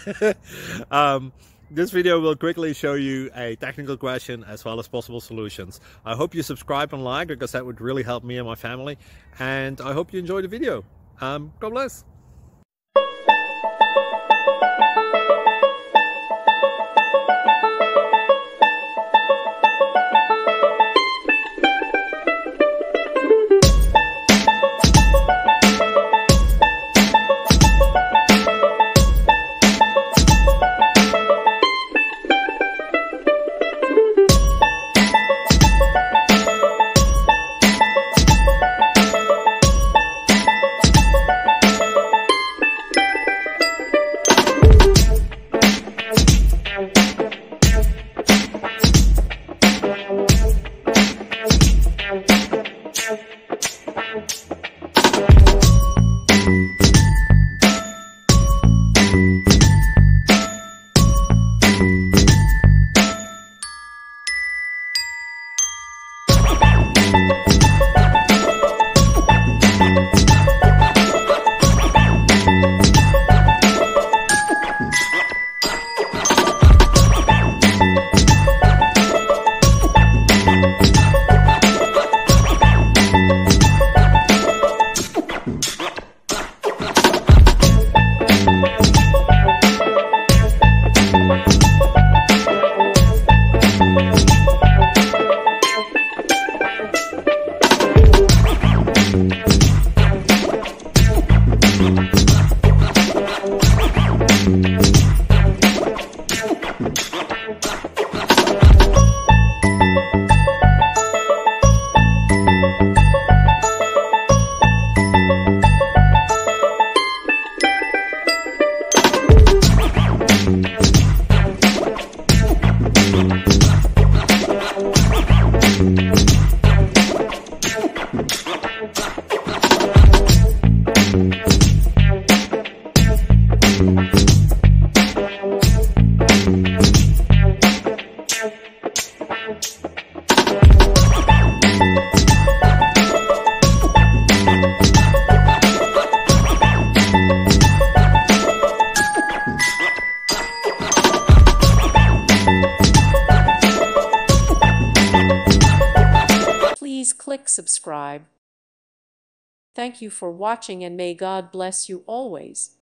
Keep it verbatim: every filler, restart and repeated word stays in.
um, this video will quickly show you a technical question as well as possible solutions. I hope you subscribe and like, because that would really help me and my family. And I hope you enjoy the video. Um, God bless. Please click subscribe. Thank you for watching, and may God bless you always.